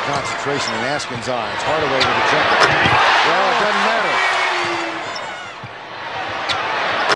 concentration in Askin's eyes. Hardaway with a jumper.